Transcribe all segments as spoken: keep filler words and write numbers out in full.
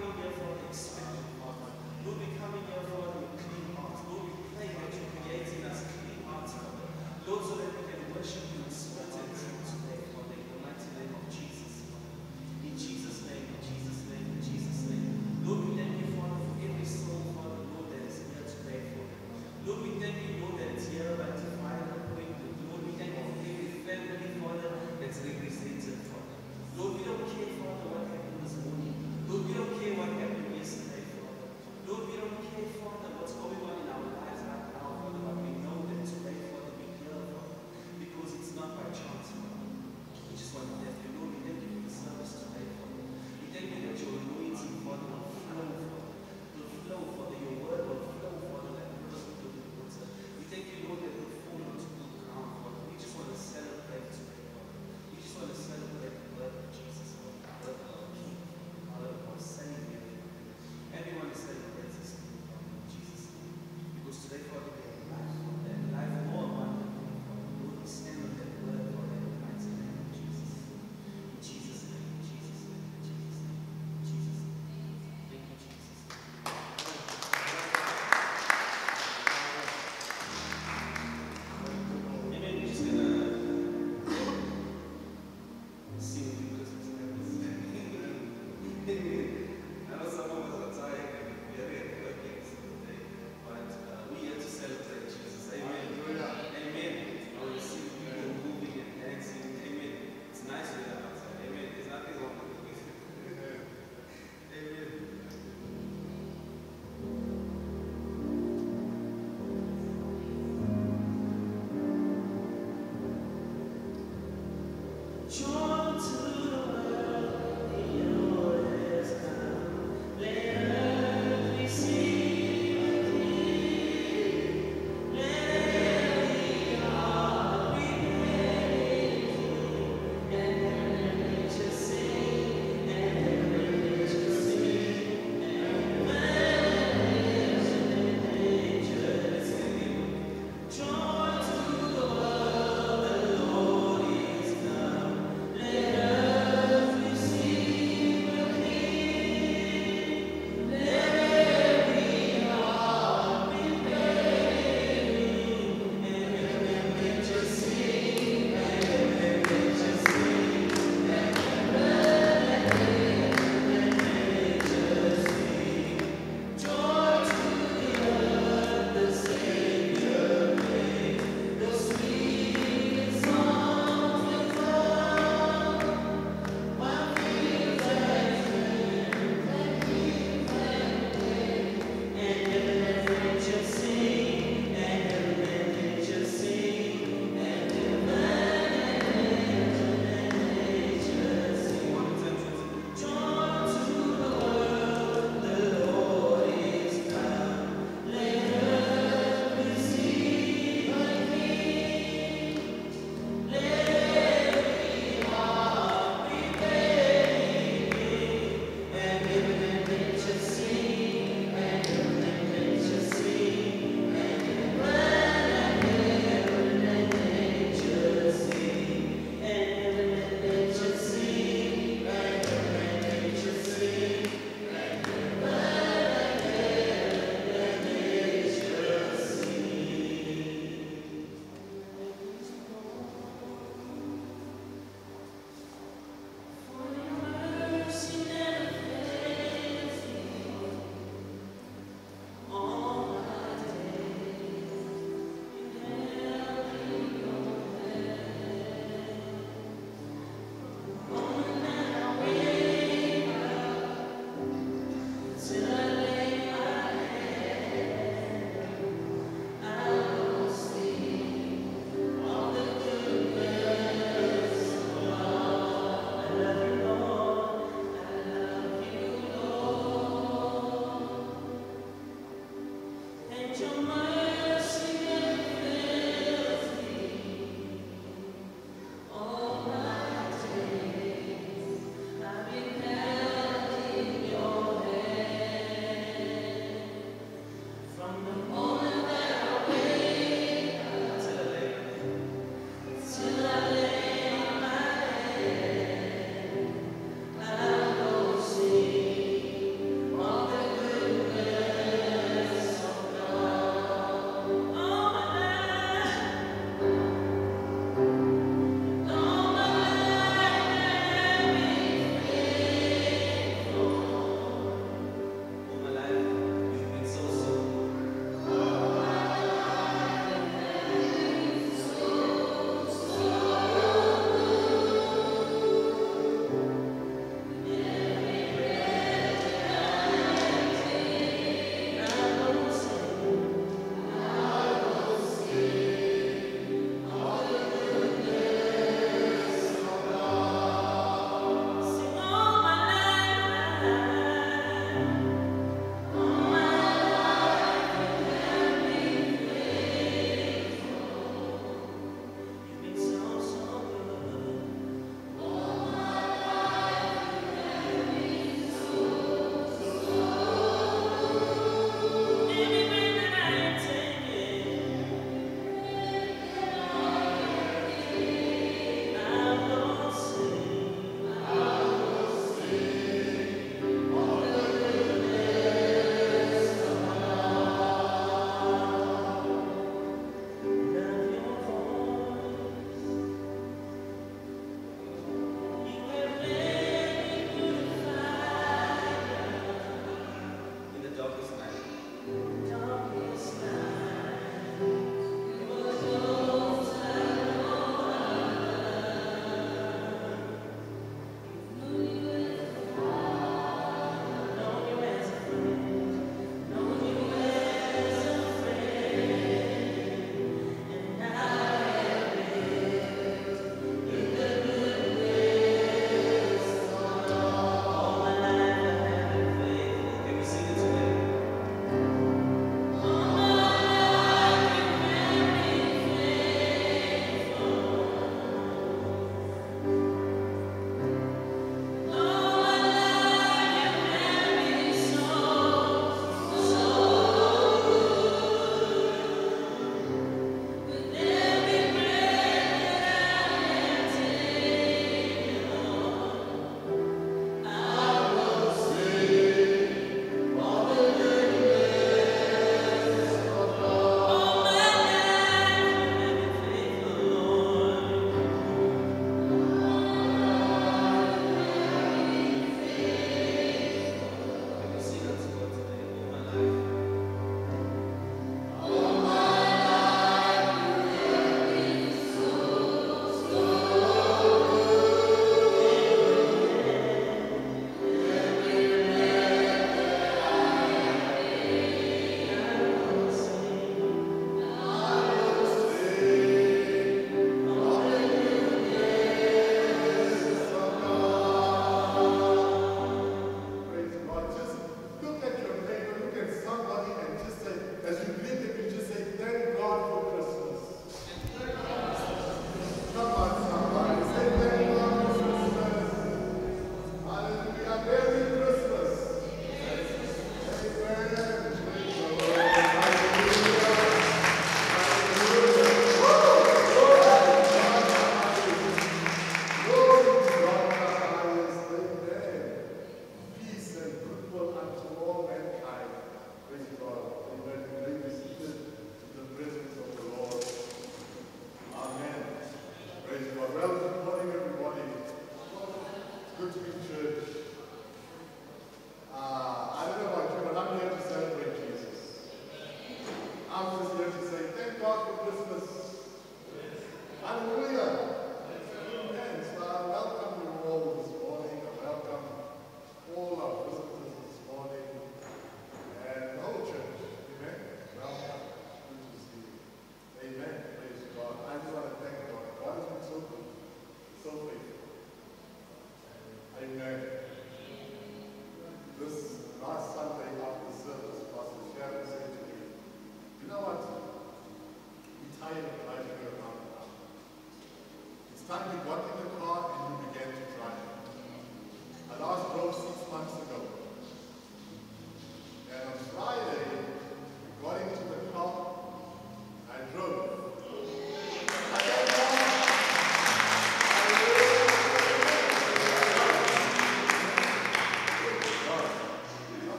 I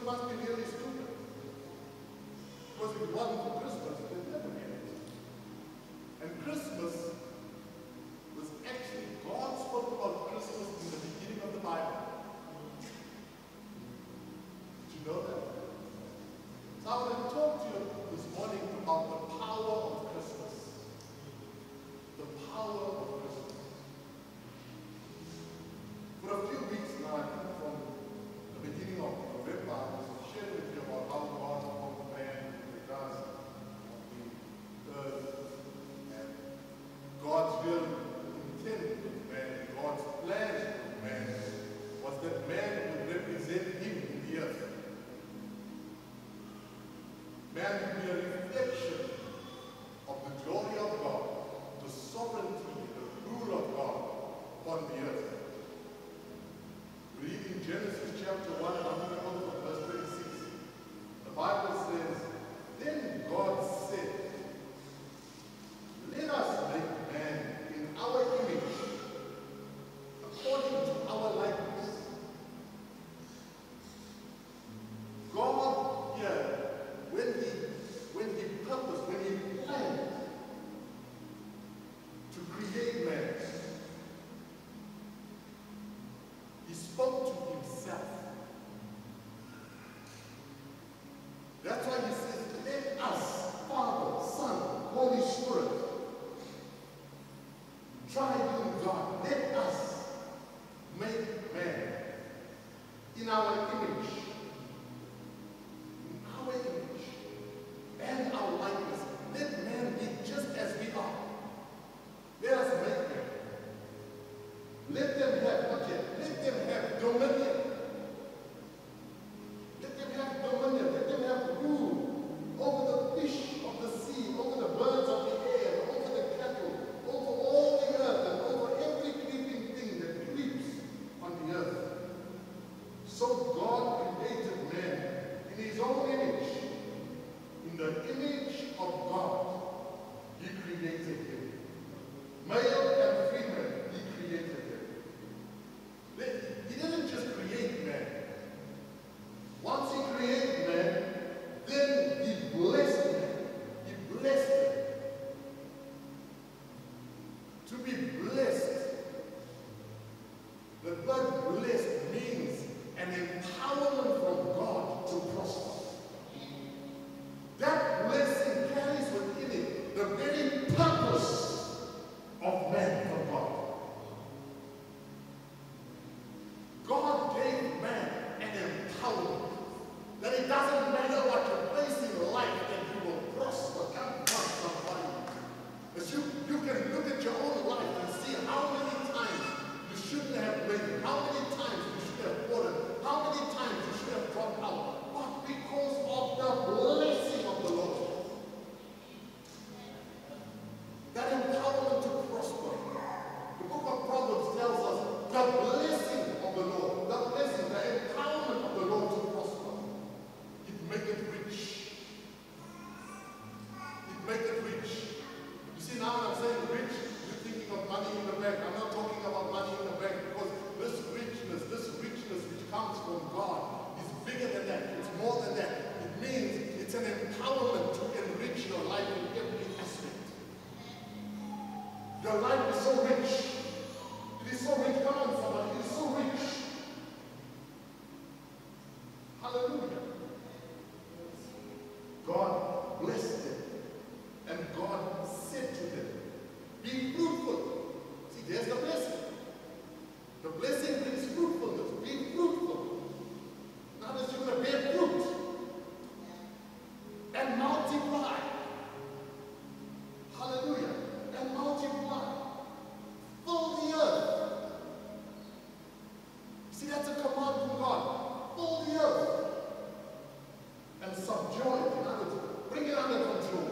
must be really stupid. Because if it wasn't for Christmas, it would never be it. And Christmas was actually, God spoke about Christmas in the beginning of the Bible. Did you know that? So I want to talk to you this morning about the power of Christmas. The power of Christmas. For a few weeks now, I think from the beginning of November, I was sharing with you about how God formed man in the dust of the earth. And God's real intent with man, God's plan with man, was that man would represent him in the earth. Man would be a reflection of the glory of God, the sovereignty, the rule of God upon the earth. We read in Genesis chapter one, and I'm going to go to verse twenty-six. The Bible says, then God said, let us make man in our image, according to our likeness. God here, when he, when he purposed, when he planned to create man, he spoke to himself. That's why he says, let us, Father, Son, Holy Spirit, triune God, let us make man in our image, in our image, and our likeness. Let man be just as we are. Let us make man. Let them have, not yet, let them have dominion. Let them have dominion. Let them have rule over the fish of the sea, over the birds of the air, over the cattle, over all the earth, and over every creeping thing that creeps on the earth. So God created man in his own image. In the image of God, he created him. Male and female, he created him. He didn't just create man. Once he created man, then he blessed man. He blessed him. To be blessed, the word blessed means an empowerment from God to prosper. That blessing carries within it the very purpose of man from God. God gave man an empowerment that it doesn't matter what you face in life, that you will prosper. Come on, somebody. As you, you can look at your own life and see how many times you shouldn't have made it, how many times you should have fallen, how many times you should have dropped out. But because of the blessing of the Lord, that empowerment to prosper. The book of Proverbs tells us the blessing of the Lord, the blessing, the empowerment of the Lord to prosper. It maketh rich. It maketh rich. You see, now when I'm saying rich, you're thinking of money in the bank. I'm not talking about money in the bank, because this richness, this richness which comes from God is bigger than that. It's more than that. It means it's an empowerment to enrich your life in every aspect. Your life is so rich. It is so rich. Come on, somebody. It is so rich. Hallelujah. God blessed them. And God said to them, be fruitful. See, there's the blessing. The blessing brings fruitfulness. Be fruitful. Now that you're going to bear fruit. And multiply. Hallelujah. And multiply. Fill the earth. See, that's a command from God. Fill the earth. And subdue it. In other words, bring it under control.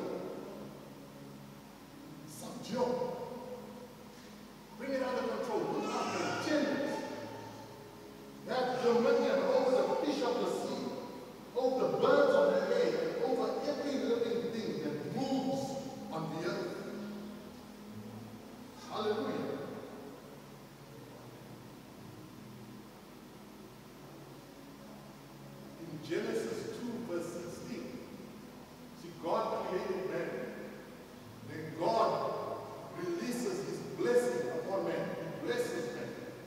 Subdue. Bring it under control. Look after it. Have dominion over the fish of the sea, over the birds of the air, and over every living thing that moves on the earth. Hallelujah. In Genesis two, verse sixteen. See, God created man. Then God releases his blessing upon man. He blesses man.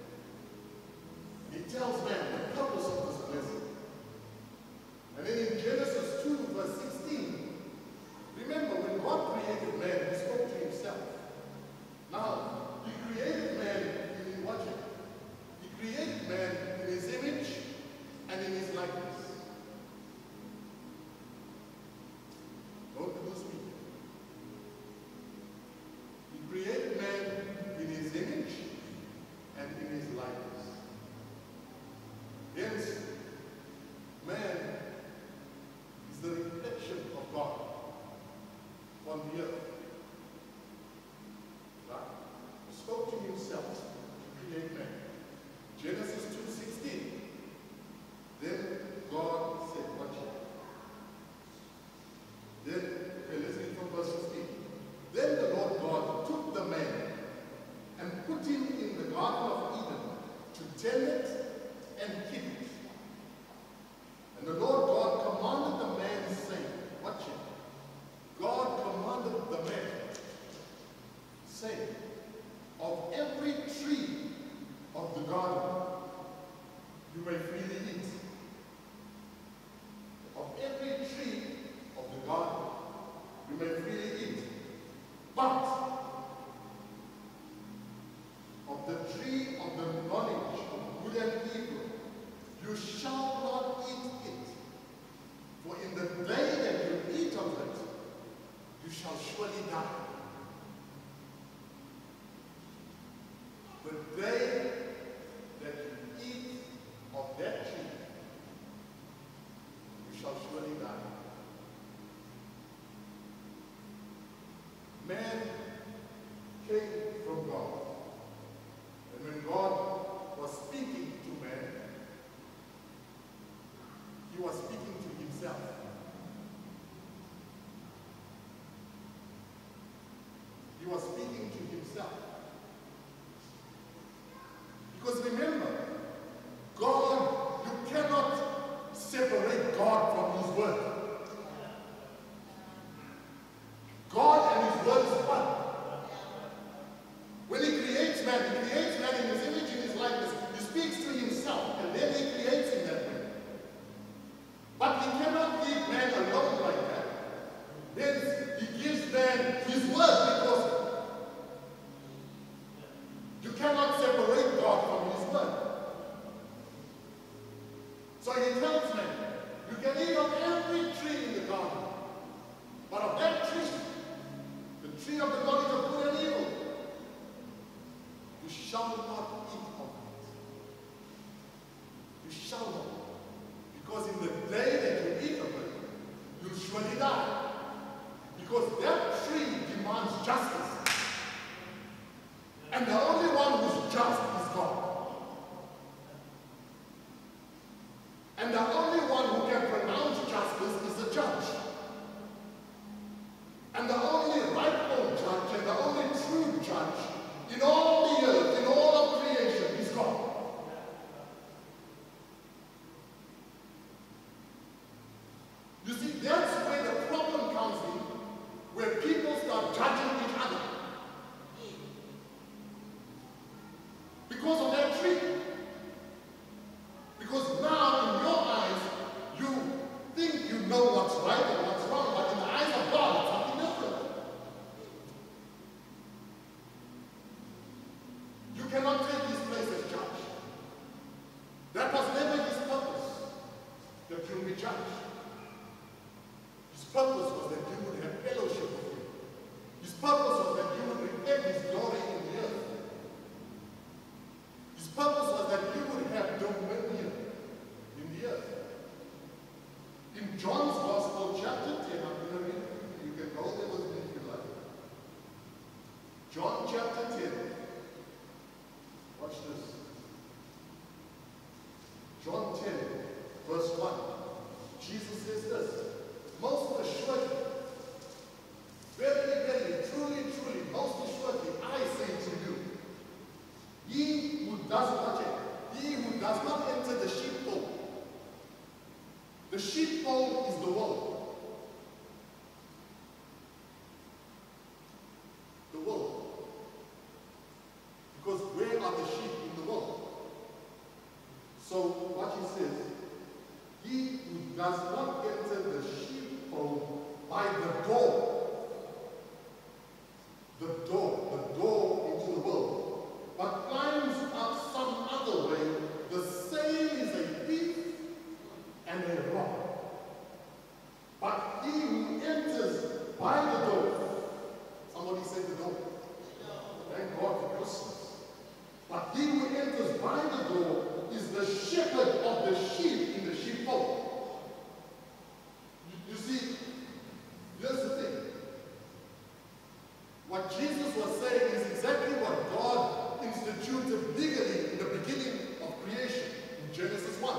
He tells man the purpose of this blessing. And then in Genesis two, verse sixteen, remember when God created man, he spoke to himself. Now, he created man in what? He created man in his image and in his likeness. Don't lose me. He created man in his image and in his likeness. Hence, man is the reflection of God on the earth. Right? He spoke to himself to create man. Genesis two sixteen. Then God said, watch it. Then, okay, let's read from verse fifteen. Then the Lord God took the man and put him in the Garden of Eden to tend it and keep it. And the Lord God commanded the man, saying, watch it. God commanded the man, saying, of every tree of the garden you may freely eat. Of every tree of the garden you may freely eat. But of the tree of the knowledge of good and evil you shall not eat it. For in the day that you eat of it, you shall surely die. The day that you eat of that tree, you shall surely die. Man came from God. And when God was speaking to man, he was speaking to himself. He was speaking to himself. Because remember, God, you cannot separate God from his word. God and his word is one. When he creates man, he creates man in his image and his likeness. He speaks to himself and then he creates him that way. But he cannot leave man alone like that. Hence, he gives man his word because you cannot separate God from his word. So he tells man, you can eat of every tree in the garden, but of that tree, the tree of the knowledge of good and evil, you shall not eat of it. You shall not. Because in the day that you eat of it, you'll surely die. Because that tree demands justice. And the only one who's just is God. And the only one who can pronounce justice is the judge. And the only rightful judge and the only true judge in all the earth, in all of creation, is God. You see, that's where the problem comes in, where people start judging each other. Because of that tree. Because now, in your eyes, you think you know what's right and what's wrong, but in the eyes of God, it's something different. You cannot take his place as judge. That was never his purpose, that you will be judged. His purpose was that you would have fellowship with him. His purpose was that you would reflect his glory in the earth. His purpose was that you would have dominion in the earth. In John's Gospel, chapter ten, I'm going to read it. You can go there with me if you like. John chapter ten. Watch this. John ten, verse one. Jesus says this. Most assuredly, very, very, truly, truly, most assuredly, I say to you, he who does not, he who does not enter the sheepfold, The sheepfold is the world. The world. Because where are the sheep in the world? So what he says, he who does not enter the sheepfold by the door, the door, the door into the world, but climbs up some other way, the same is a thief and a robber. But he who enters by the door, somebody said the door. Thank God for Christmas. But he who enters by the door is the shepherd of the sheep in the sheepfold. You, you see, here's the thing. What Jesus was saying is exactly what God instituted legally in the beginning of creation in Genesis one.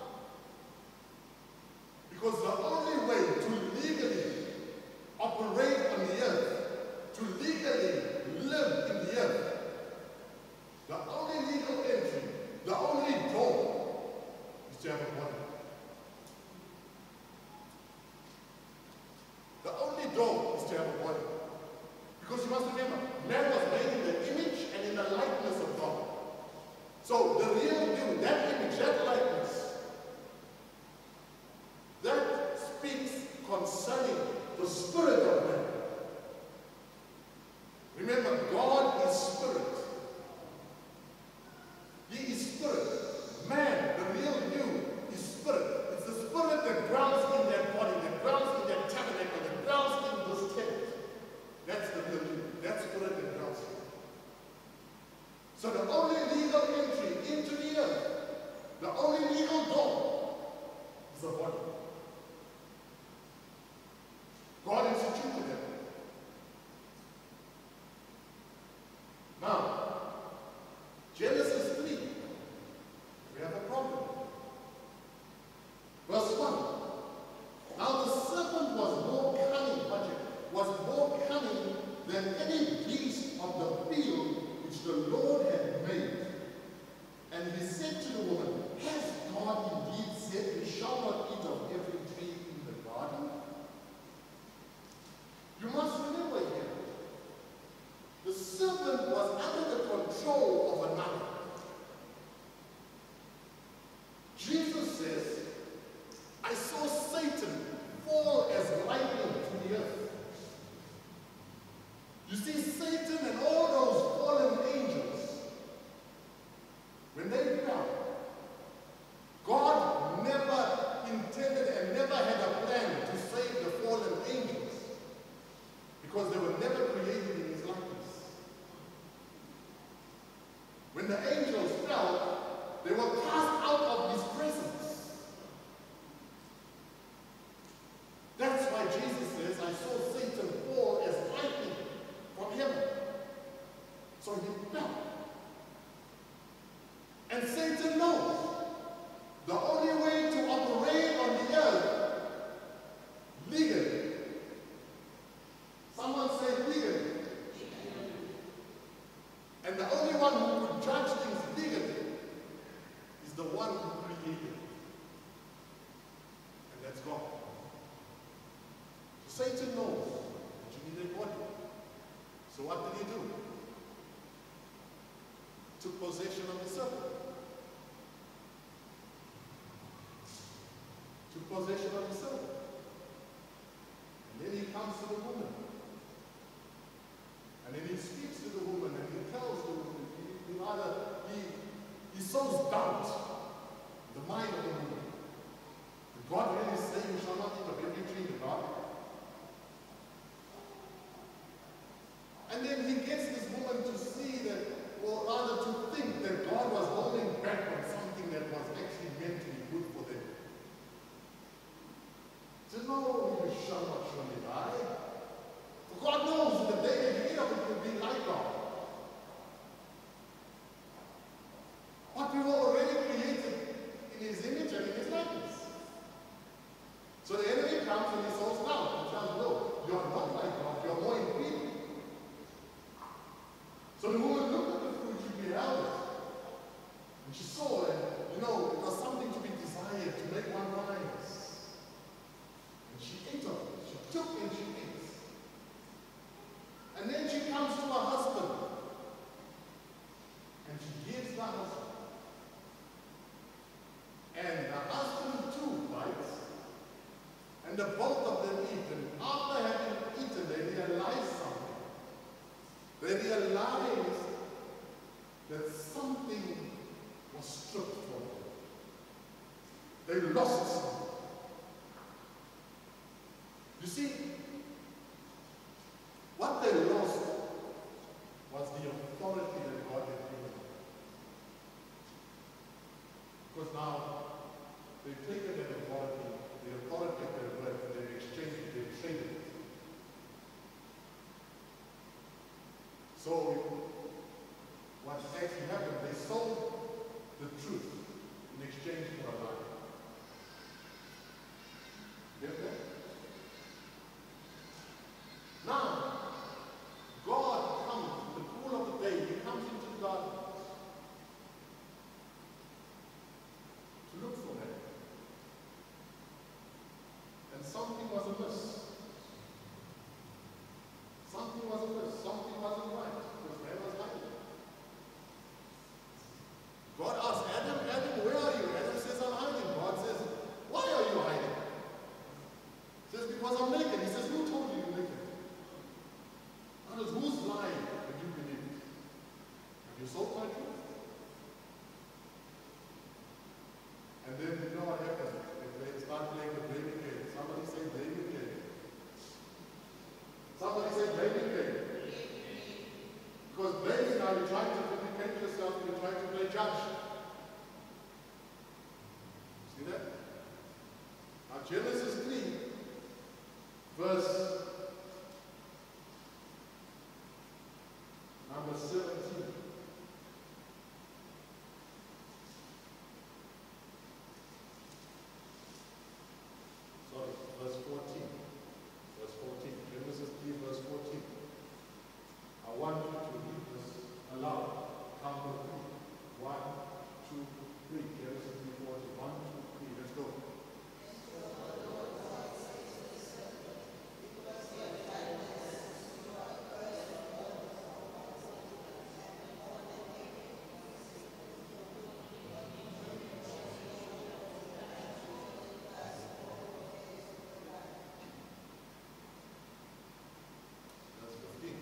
Because the only way to legally operate on the earth, to legally live in the earth, the only legal entry, the only door is to have a body. The only door is to have a body. Because you must remember, man was made in the image and in the likeness of God. So the real you, that image, that likeness, that speaks concerning the spirit of man. Remember, God is spirit. He is spirit. Man, the real you, is spirit. It's the spirit that dwells in that body, that dwells in that tabernacle, that dwells in this tent. That's the real you. That's spirit that dwells in. So the only legal entry into the earth, the only legal door, is the body. God instituted it. Now, Genesis three, we have a problem. Verse one. Now the serpent was more cunning, was more cunning than any beast of the field which the Lord had made. And he said to the woman, has God indeed said, you shall not eat of every tree in the garden? You must remember here, the serpent was under the control of another. Jesus says, I saw Satan fall as lightning to the earth. You see, Satan and all those fallen angels, when they fell, God never intended and never had a plan to save the fallen angels because they were never created in his likeness. When the angels fell, they were cast out of his presence. That's why Jesus says, I saw Satan fall as lightning from heaven. So he fell. And Satan knows the only way to operate on the earth legally. Someone say legally. And the only one who could judge things legally is the one who created it. And that's God. So Satan knows that you need a body. So what did he do? Took possession of the serpent. Took possession of the serpent. And then he comes to the woman. And then he speaks to the woman and he tells the woman, he, he rather, he, he sows doubt in the mind of the woman. Did God really say you shall not eat of every tree in the garden? And then he gets this woman to see that, or rather to think that God was holding back on something that was actually meant to be good for them. To know you shall not surely die. For God knows in the day that you eat of it, you will be like God. But we were already created in his image and in his likeness. So the enemy comes and he sows doubt and tells, no, you are not like God, you are more inferior. So the woman looked at the fruit, she beheld it. And she saw it, you know, it was something to be desired, to make one rise. And the both of them eat. And after having eaten, they realize something. They realize that something was stripped from them. They lost something. You see, what they lost was the authority that God had given them. Because now, they've taken that authority, the authority of their word, and they've exchanged it, they've traded it. So, what actually happened, they sold the truth in exchange for a lie. Get that? Now, God comes in the cool of the day, He comes into the garden to look for them. And something was amiss. Something was amiss. Something wasn't right. Because man was hiding. God asked Adam, Adam, where are you? Adam says, I'm hiding. God says, why are you hiding? He says, because I'm naked. He says, who told you you're naked? That is, whose lie have you believed? Have you sold my truth? And then you know what happened? They start playing the blaming game. Somebody say blaming game. Somebody say blaming game. Because blaming now, you're trying to vindicate yourself, you're trying to play judge. See that? Now Genesis three, verse number seventeen. Sorry, verse fourteen. Verse fourteen. Genesis three, verse fourteen. I want you to read this aloud. Count with me. One, two, three. Genesis three, fourteen. One, two, three. Let's go. That's fifteen.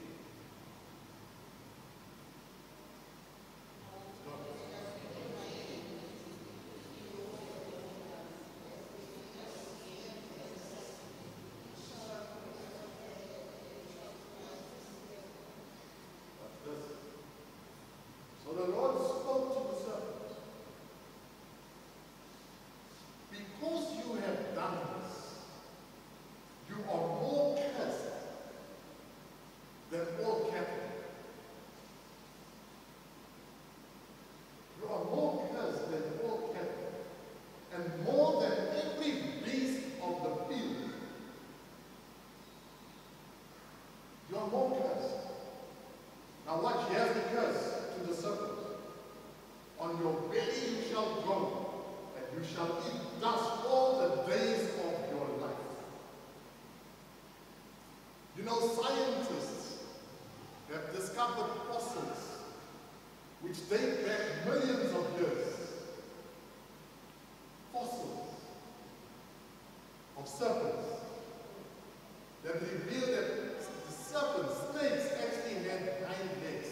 So the Lord spoke to the serpent. Because you have done this, you are more cursed than all cattle. You are more cursed than all cattle, and more than every beast of the field. You are more cursed. Now watch, here's the curse to the serpent. On your belly you shall go, and you shall eat dust all the days of your life. You know, scientists have discovered fossils which date back millions of years. Fossils of serpents that reveal that the serpent, snakes, actually had nine legs.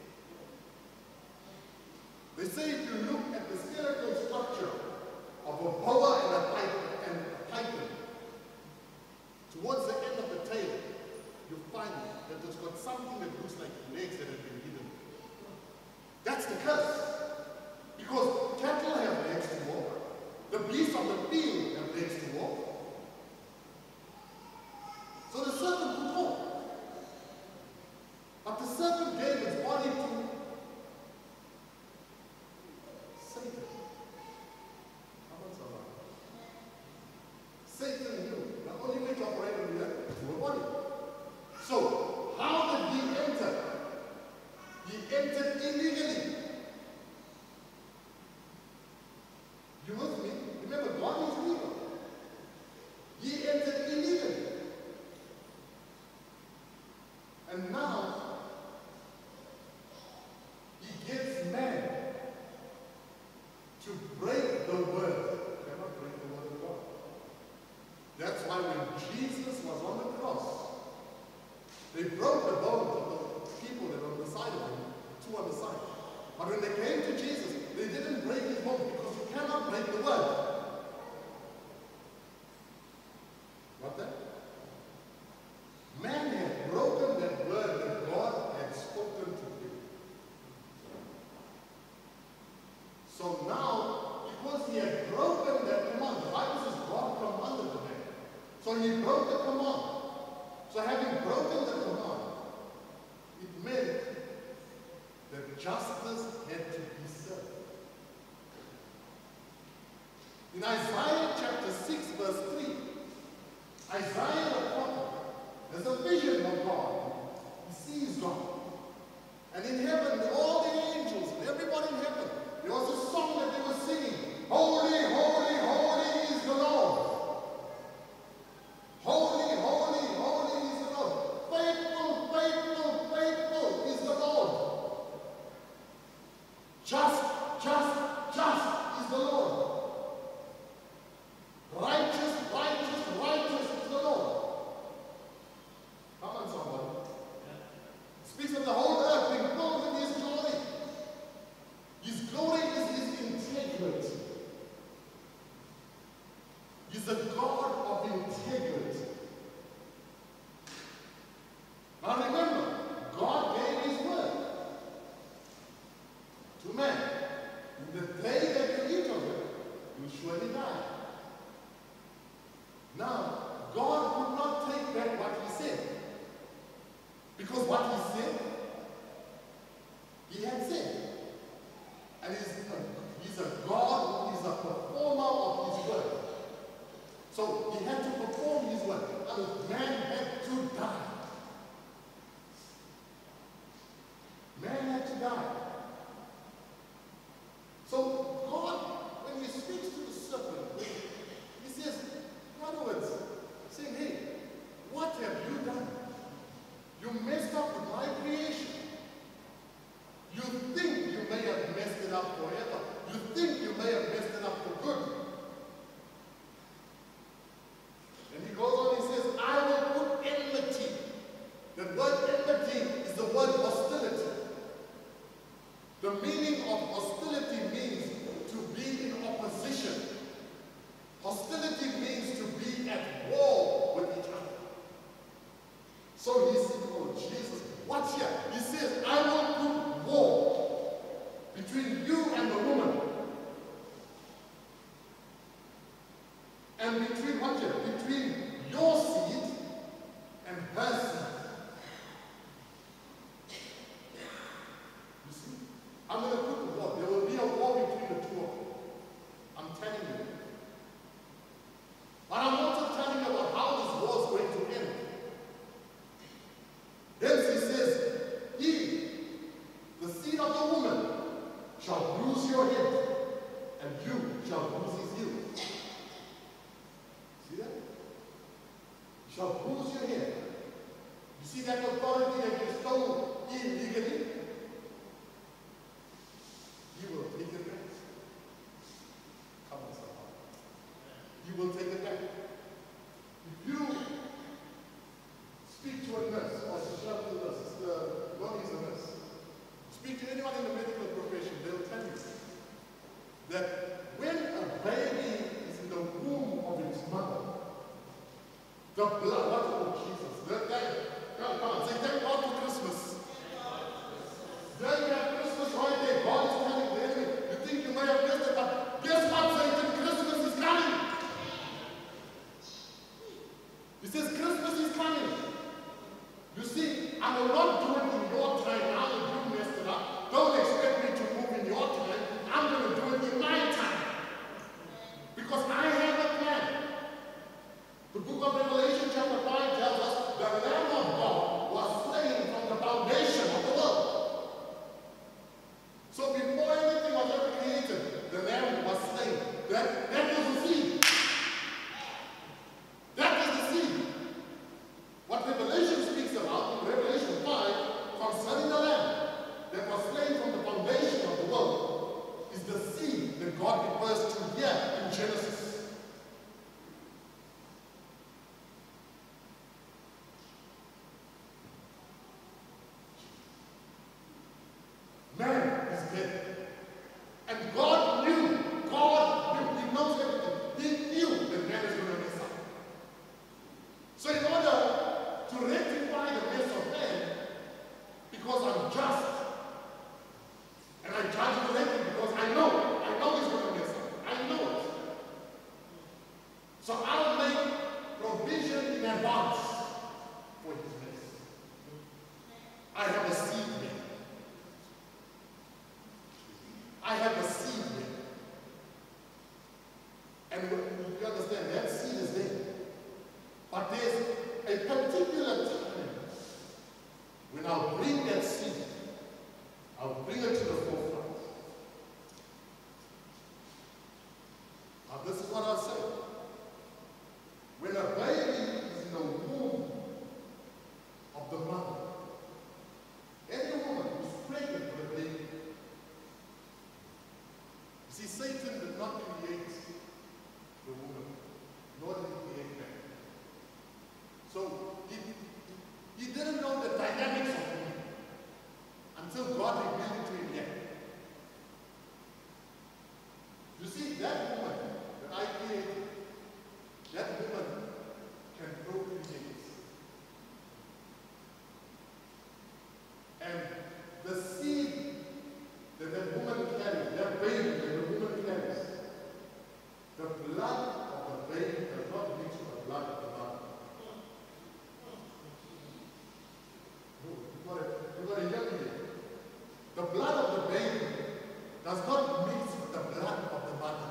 They say if you look at the skeletal structure of a boa and a python, and a python, towards the end of the tail, you find that it's got something that looks like legs that have been hidden. That's the curse. Because cattle have legs to walk. The beasts of the field have legs to walk. So the serpent could walk. But the serpent gave its body to Satan. How much are Satan knew. The only way to operate on the earth is through a body. So, how did he enter? He entered illegally. You with me? Remember, God is legal. He entered illegally. And now, he gets man to break the word. Cannot break the word of God. That's why when Jesus was on the cross, they broke the bones of the people that were on the side of him, two on the side. But when they came to Jesus, they didn't break his bones because you cannot break the word. What that? Man had broken that word that God had spoken to him. So now, because he had broken that command, the Bible says God commanded the man. So he broke the command. So having broken the command, it meant that justice had to be served. In Isaiah chapter six, verse three, Isaiah the prophet has a vision of God. He sees God. And in heaven, all the angels and everybody in heaven, there was a song that they were singing. Holy, holy, holy is the Lord. Holy, holy, holy is the Lord. Faithful, faithful, faithful is the Lord. Just, just, just is the Lord. Righteous, righteous, righteous is the Lord. Come on, somebody. Speaks of the whole earth being filled with his glory. His glory is his integrity. He's a God of integrity. Now remember, God gave his word to man. In the day that you eat of it, you surely die. Now, God would not take back what he said. Because what he said, he had said. And he's a, he's a God who is a performer of his word. So he had to perform his word. And man had to die. Man had to die. So God, when he speaks to the serpent, he says, in other words, saying, hey, what have you done? You messed up with my creation. You think you may have messed it up forever. You think you may have messed it up for good. And he goes on, he says, I will put enmity. The word enmity is the word hostility. The meaning of hostility means to be in opposition. Hostility means to be at war with each other. So he said, oh Jesus, what's here? He says, I will put war between you and the woman. And between what here? Between your seed and her seed. You see? I'm going to put the war. There will be a war between the two of them. I'm telling you. But I'm also telling you about how this war is going to end. Hence he says, he, the seed of the woman, shall bruise your head, and you shall bruise his heel. See that? You shall bruise your head. You see that authority that you stole illegally? You will take it back. Come on, somebody. You will take it back. If you speak to a nurse, or shout to a nurse, the body is a nurse. Speak to anyone in the medical profession, they'll tell you that when a baby is in the womb of its mother, the blood, what oh Jesus, that, that, come on, say thank God for Christmas. Then you have Christmas right there, God is telling the enemy, you think you may have missed it, but guess what, Satan, Christmas is coming. He says Christmas is coming. You see, I will not do it in your time now that you messed it up. Don't expect me to move in your time. I'm going to do it in my time. Because I have a plan. The book of Revelation chapter five tells us the Lamb of God was slain from the foundation of the world. So before anything was ever created, the Lamb was slain. That, that was the seed. That is the seed. So I'll make provision in advance for his next. I have a seed there. I have a seed there. And you understand, that seed is there. But there's a particular time when I'll bring that seed, I'll bring it to the forefront. Now this is what I'll say. When a baby is in the womb of the mother, any woman who's pregnant with a baby, you see, Satan did not create the woman, nor did he create man. So he, he didn't know the dynamics of woman until God revealed it to him yet. You see, that woman that I created, that woman can procreate. And the seed that that woman carries, that baby that the woman carries, the blood of the baby does not mix with the blood of the mother. No, you've got to hear me. The blood of the baby does not mix with the blood of the mother.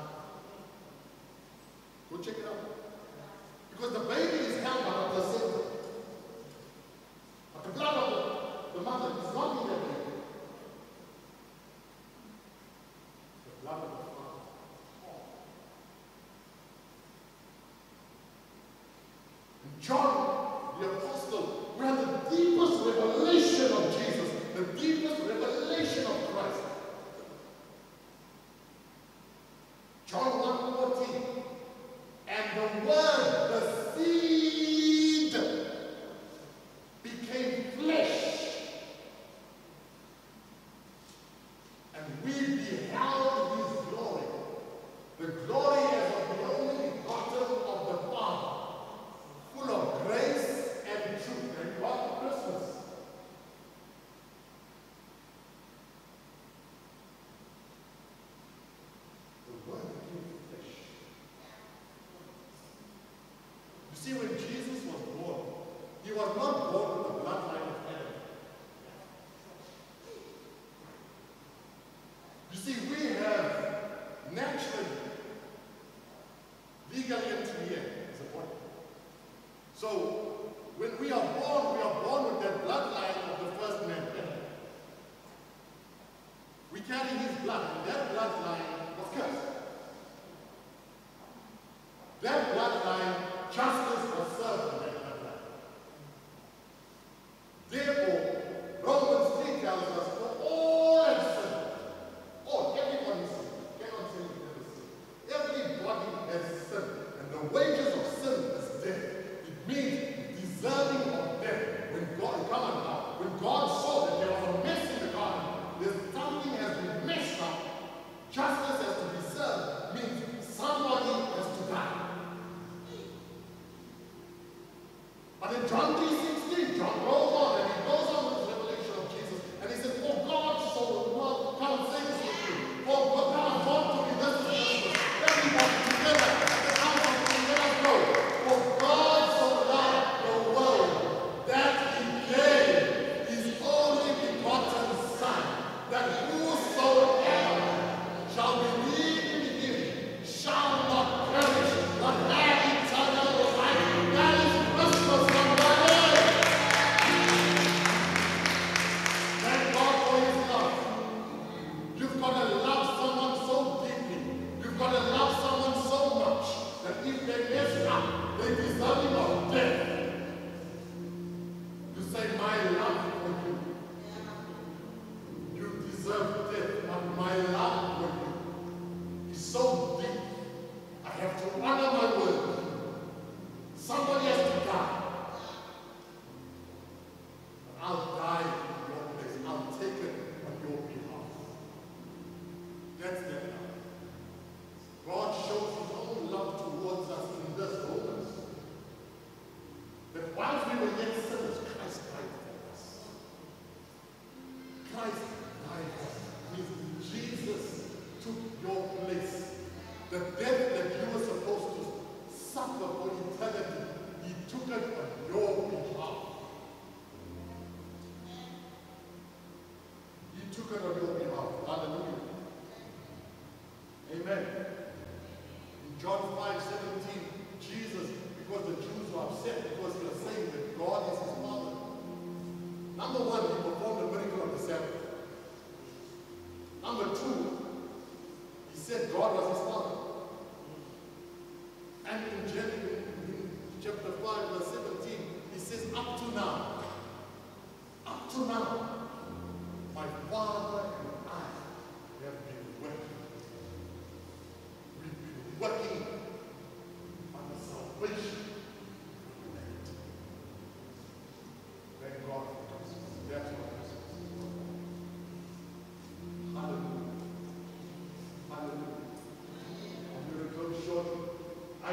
Go check it out. Because the baby is held by the placenta. But the blood of the, the mother is not in that baby. The blood of the father. And John, the apostle, we have the deepest revelation of Jesus, the deepest revelation of Christ. John one fourteen. And the Word, the seed, became flesh. And we beheld his glory. The glory as of the only begotten of the Father, full of grace and truth. And what Christmas? The Word became flesh. You see, when Jesus was born, he was not born with the bloodline of Adam. You see, we have naturally legal entry here as a body. So, when we are born, we are born with that bloodline of the first man, Adam. We carry his blood, and that bloodline was cursed. That bloodline, justice was served in that bloodline. Therefore, Romans three tells us, for all have sinned. Oh, everyone is sinned. Cannot say we never sinned. Everybody has sinned. And the wages of sin is death. It means deserving of death. When God, come on now, when God saw that there was a mess in the garden, there's something has been messed up, justice has to be served, means somebody has to die. But in John three sixteen, John goes on and he goes on with the revelation of Jesus. And he says, for God so the world, come and say this with me. For God, come and talk to me, this is Christmas. Everybody together, come on, let us go. For God so loved the world that he gave his only begotten Son, that whosoever shall believe in him shall not perish, but have eternal life. That is Christmas, somebody.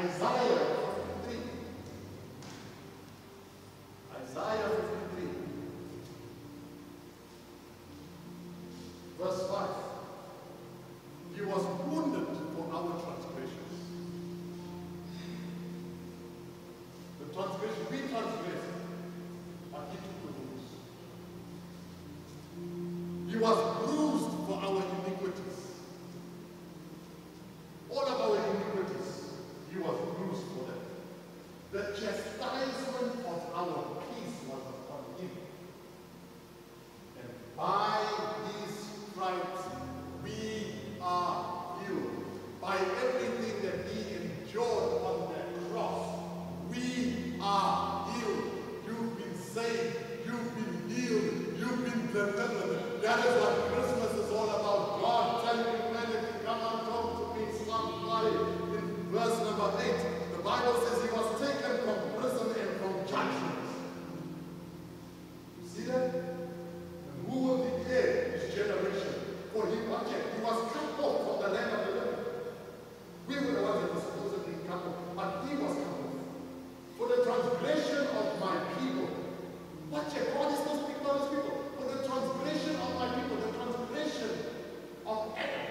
Isaiah fifty-three. Isaiah fifty-three. Verse five. He was wounded for our transgressions. The transgression, we transgressed, but he took the wounds. He was bruised for our iniquities. All of our iniquities, he was bruised for them. The chastisement of our peace was upon him. And by his stripes we are healed. By everything that he endured on that cross, we are healed. You've been saved. You've been healed. You've been delivered. That is what Christmas is all about. God telling humanity, come and talk to me. Somebody in verse number eight. The Bible says he was taken from prison and from judgment. You see that? And who will declare his generation? For he, he was cut off from the land of the living. We were the ones that were supposedly cut off, but he was cut off. For the transgression of my people. Watch it, God is not speaking about his people. For the transgression of my people, the transgression of Adam.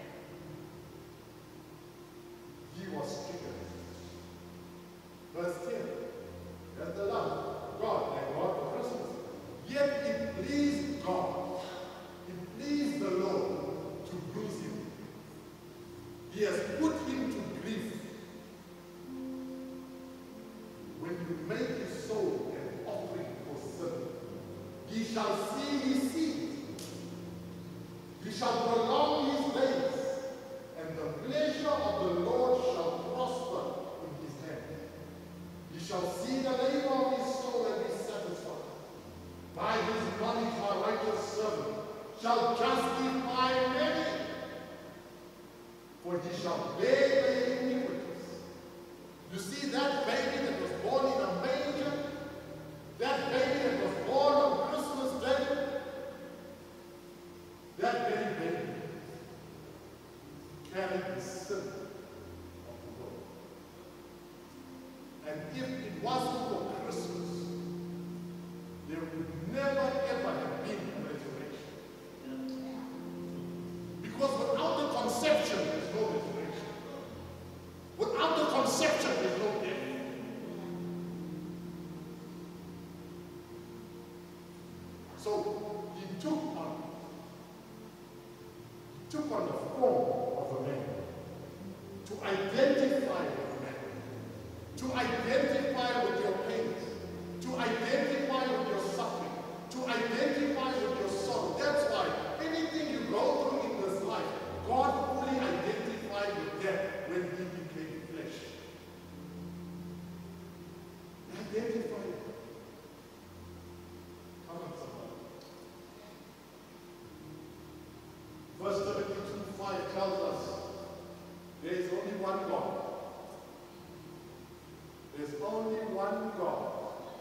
He was stricken. Verse ten. That's the Lamb of God, and God for Christmas. Yet it pleased God. It pleased the Lord to bruise him. He has put him to grief. When you make his soul an offering for sin, he shall see his seed. He shall prolong his days, and the pleasure of the Lord shall prosper in his hand. He shall see the labor of his soul and be satisfied. By his knowledge my righteous servant shall justify many, for he shall bear their iniquities. You see that baby that was born in a manger, that baby that was born on Christmas Day, that very baby carried the sin of the world. And if it wasn't for Christmas, there would never ever have been a resurrection. Because without the conception, there's no resurrection. Without the conception, there's no death. So he took on, he took on the form of a man to identify with man, to identify with your pains, to identify with your suffering, to identify with your sorrow. That's why anything you go through in this life, God fully identified with that when he became flesh. He identified. Come on, somebody. First Timothy two five tells us there is only one God. There's only one God.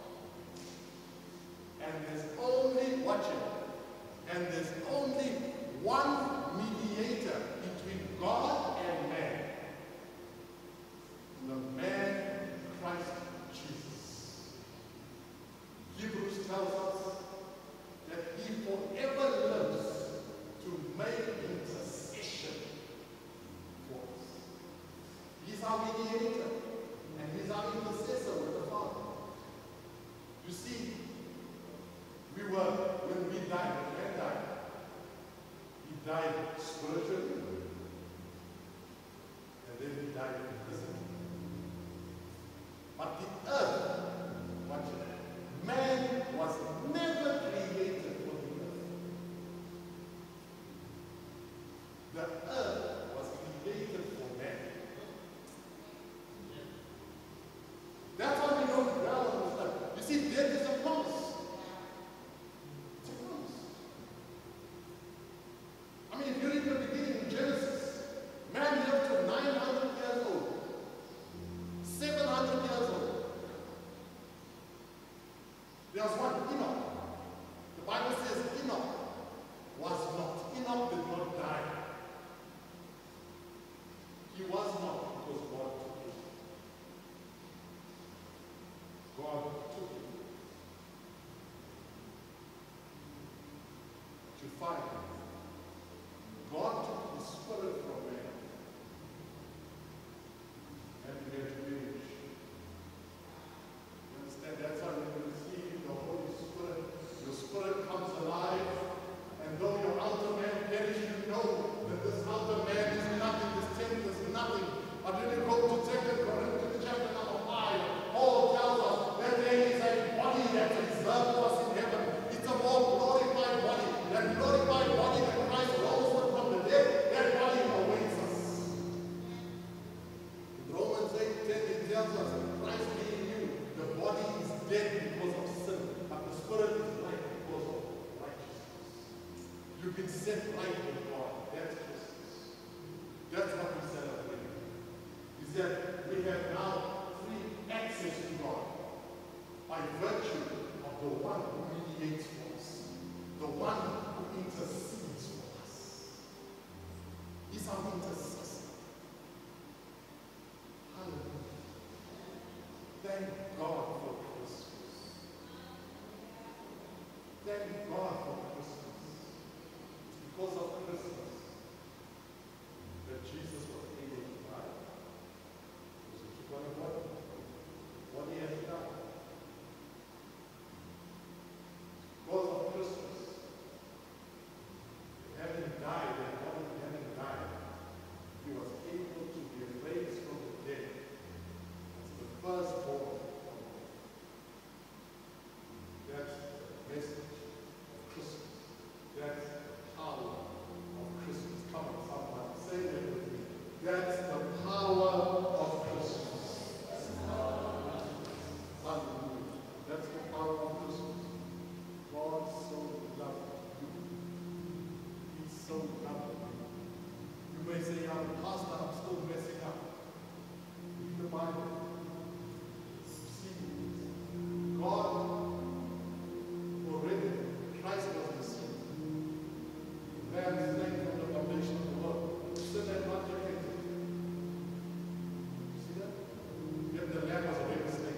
And there's only, watch it, and there's only one mediator between God and man. The man, Christ Jesus. Hebrews tells us that he forever lives to make intercession for us. He's our mediator, and he's our intercessor with the Father. You see, we were, when we died, when man died, he died spiritually, dead because of sin, but the Spirit is life because of righteousness. You've been set right with God. That's Christmas. That's what we celebrate. Is that we have now free access to God by virtue of the one who mediates for us, the one who intercedes for us. He's our intercessor. Hallelujah. Thank God for Christmas. Thank God for Christmas. It's because of Christmas that Jesus was able to die. Because he took on a body. What he has done. Because of Christmas, having died and not having died, he was able to be raised from the dead as the firstborn. That's the message of Christmas. That's the power of Christmas. Come on, someone, say that with me. That's the power of Christmas. Hallelujah. That's the power of Christmas. God so loved you. He's so loved you. You may say, I'm a pastor, I'm still messing up. Read the Bible. See, God already, Christ was the seed. Man slain from the foundation of the world. Sin had not yet entered. See that? Yet the lamb was already slain.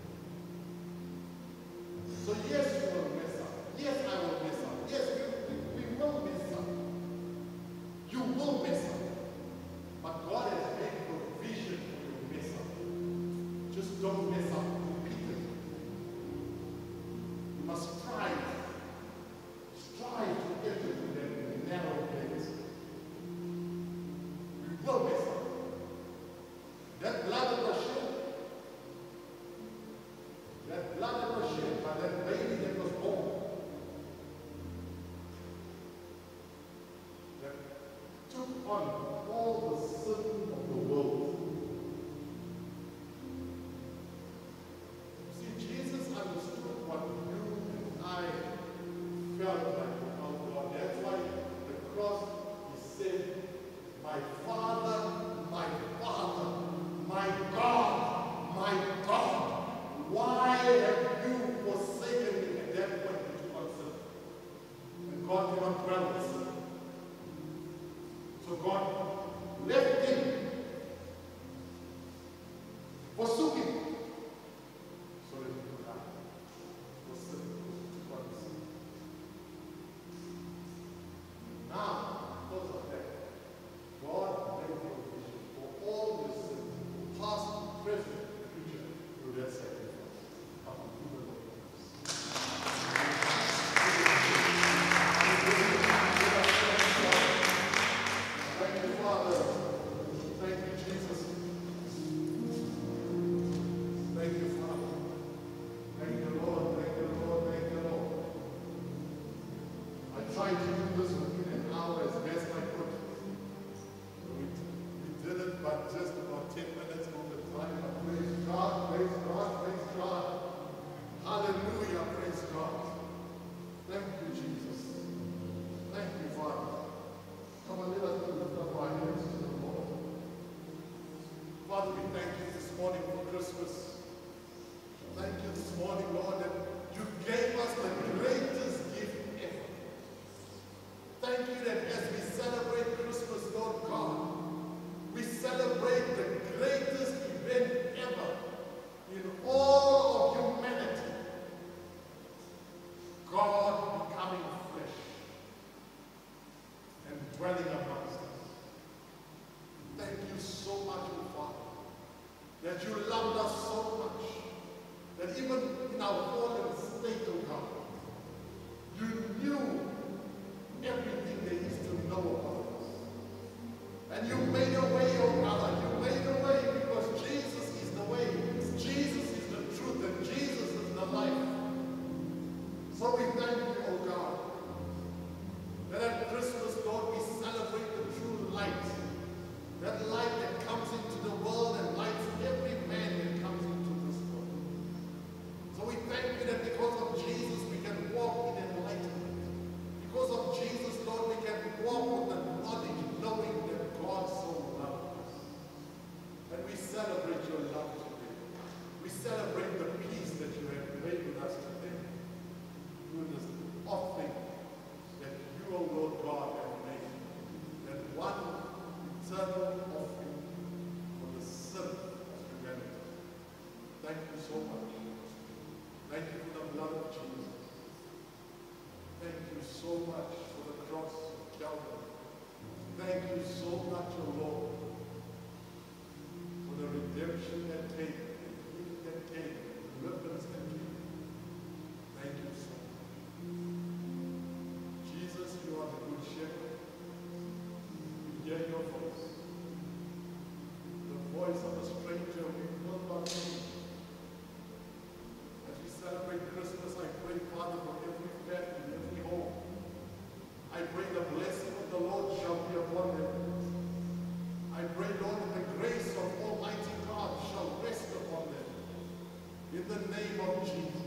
So yes, you will mess up. Yes, I will mess up. Yes, we, we, we will mess up. You will mess up. But God has made provision for your mess up. Just don't mess up repeatedly. You must strive. Strive to get into that narrow place. We will mess up. That blood that was shed, that blood that was shed by that baby that was born, that took on all the sin of the world. See, Jesus understood what you and I felt like without God. That's why the cross, he said, my Father, my Father, my God, my God, why have you forsaken me? At that point, he took on sin. And God did not dwell with sin. So God left him, forsook him, so that he could die for sin, because he took on sin. Now, because of that, God made provision for all the sins, past, present, future, through that sacrifice. Come on, do the Lord. Thank you, Father. Thank you, Jesus. Thank you, Father. Thank you, Lord. Thank you, Lord. Thank you, Lord. I tried to do this within an hour as best I could. We, we did it, but just about ten minutes over time. But praise God, praise God, praise God. Hallelujah, praise God. Thank you, Jesus. Thank you, Father. Come on, let us lift up our hands to the Lord. Father, we thank you this morning for Christmas. Thank you this morning, Lord, that you gave us the greatest gift ever. Thank you that as we celebrate Christmas, Lord God, we celebrate the greatest event ever in all of humanity. God becoming flesh and dwelling amongst us. Thank you so much, oh Father, that you loved us so much, that even in our fallen state, oh God, you knew everything there is to know about us. And you made a way, oh God, you made a way because Jesus is the way, Jesus is the truth, and Jesus is the life. So we thank you, oh God, that at Christmas, Lord, we celebrate the true light. That light that comes into the world and lights every man that comes into this world. So we Thank you so much. Thank you for the blood of Jesus. Thank you so much for the cross of Calvary. Thank you so much, O Lord, for the redemption that came, the healing that came, the deliverance that came. Thank you so much. Jesus, you are the good shepherd. We hear your voice. The voice of a stranger we will not know. As we celebrate Christmas, I pray, Father, for every family, every home. I pray the blessing of the Lord shall be upon them. I pray, Lord, that the grace of Almighty God shall rest upon them. In the name of Jesus.